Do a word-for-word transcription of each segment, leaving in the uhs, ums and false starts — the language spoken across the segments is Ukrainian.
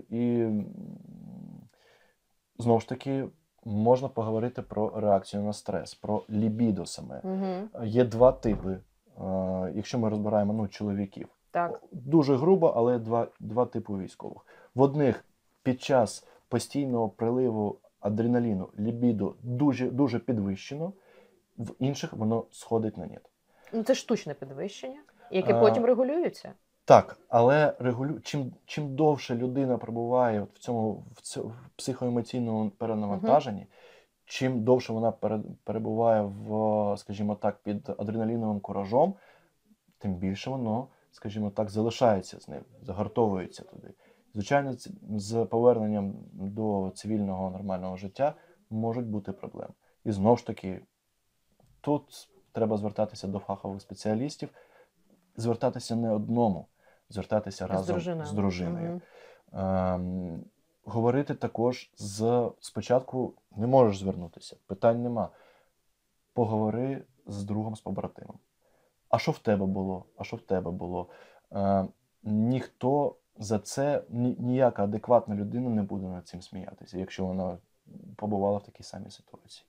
і м, знову ж таки можна поговорити про реакцію на стрес, про лібідо саме. Угу. Є два типи, е, якщо ми розбираємо ну, чоловіків. Так. Дуже грубо, але два, два типи військових. В одних під час постійного приливу адреналіну лібідо дуже, дуже підвищено, в інших воно сходить на нет. Ну, це штучне підвищення, яке А, потім регулюється. Так, але регулю... чим, чим довше людина перебуває от в цьому в цьому в психоемоційному перенавантаженні, чим довше вона пере- перебуває в, скажімо так, під адреналіновим куражом, тим більше воно, скажімо так, залишається з ним, загартовується туди. Звичайно, ц- з поверненням до цивільного нормального життя можуть бути проблеми. І знову ж таки, тут треба звертатися до фахових спеціалістів, звертатися не одному, звертатися З разом дружиною. з дружиною. Мгм. Ем, говорити також з спочатку не можеш звернутися, питань нема. Поговори з другом, з побратимом. А що в тебе було? А що в тебе було? Е, ніхто за це, ні, ніяка адекватна людина не буде над цим сміятися, якщо вона побувала в такій самій ситуації.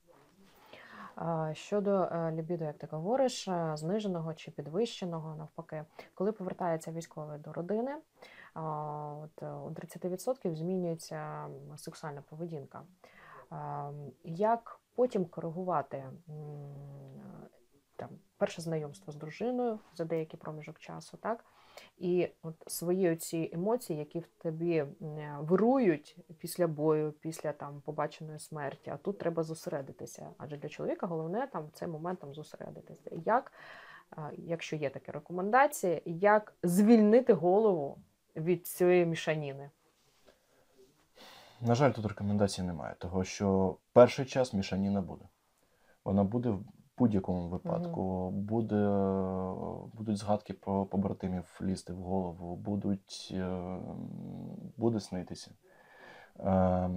А, Щодо е, лібідо, як ти говориш, е, зниженого чи підвищеного, навпаки, коли повертається військовий до родини, а, от, е, у тридцять відсотків змінюється м, сексуальна поведінка. А, Як потім коригувати м, там, перше знайомство з дружиною за деякий проміжок часу, так? І от свої ці емоції, які в тобі м, вирують після бою, після там побаченої смерті, а тут треба зосередитися. Адже для чоловіка головне там в цей момент там зосередитися. Як, а, якщо є такі рекомендації, як звільнити голову від цієї мішаніни? На жаль, тут рекомендацій немає, того що перший час мішаніна буде. Вона буде в будь-якому випадку. Буде, будуть згадки про побратимів лізти в голову, будуть, е, буде снитися. Е,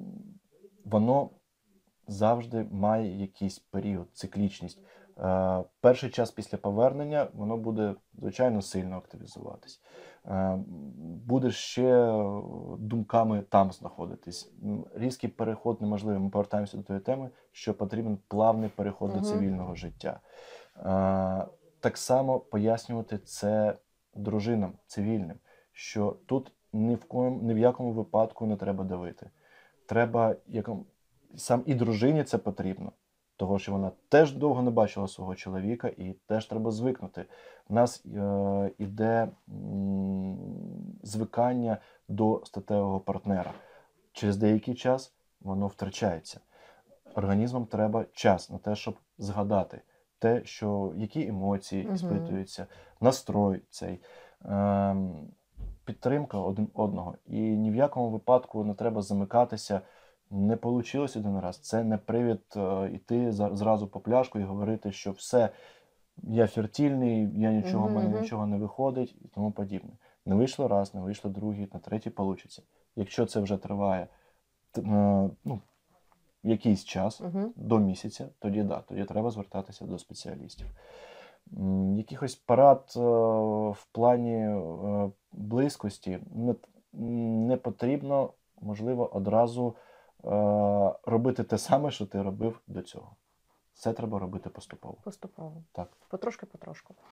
воно завжди має якийсь період, циклічність. Е, перший час після повернення воно буде, звичайно, сильно активізуватись. Е, будеш ще думками там знаходитись. М, Різкий переход неможливий. Ми повертаємося до тої теми, що потрібен плавний переход до Мгм. цивільного життя. Е, так само пояснювати це дружинам цивільним, що тут ні в коєм, ні в якому випадку не треба давити. Треба яком, сам і дружині це потрібно, того що вона теж довго не бачила свого чоловіка і теж треба звикнути. У нас е, іде м, звикання до статевого партнера. Через деякий час воно втрачається. Організмам треба час на те, щоб згадати те, що які емоції Мгм. іспитуються, настрой цей. Ем, підтримка один одного. І ні в якому випадку не треба замикатися. Не вийшло один раз. Це не привід е, йти за- зразу по пляшку і говорити, що все, я фертильний, я нічого, в Мгм, мене мгм. нічого не виходить і тому подібне. Не вийшло раз, не вийшло другий, на третій вийде. Якщо це вже триває т- е, ну, якийсь час, Мгм. до місяця, тоді да, тоді треба звертатися до спеціалістів. М, Якихось порад е, в плані е, близькості не, не потрібно, можливо, одразу е, робити те саме, що ти робив до цього. Це треба робити поступово. Поступово. Так. Потрошки-потрошку.